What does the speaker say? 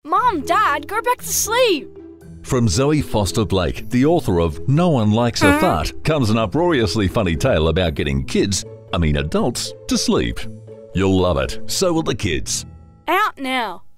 Mom, Dad, go back to sleep. From Zoe Foster Blake, the author of No One Likes a Fart, comes an uproariously funny tale about getting adults, to sleep. You'll love it. So will the kids. Out now.